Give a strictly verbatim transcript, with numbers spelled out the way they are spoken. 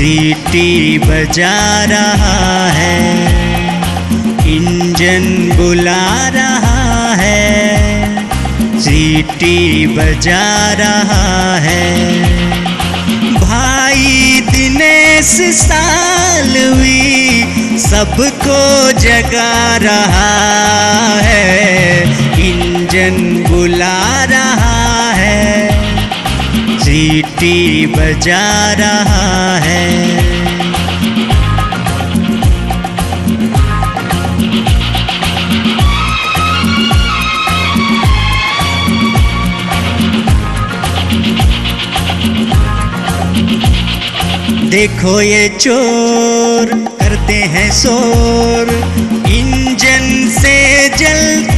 सीटी बजा रहा है, इंजन बुला रहा है, सीटी बजा रहा है। भाई दिनेश सालवी सबको जगा रहा है, इंजन बुला रहा है, सीटी बजा रहा है। देखो ये चोर करते हैं शोर, इंजन से जल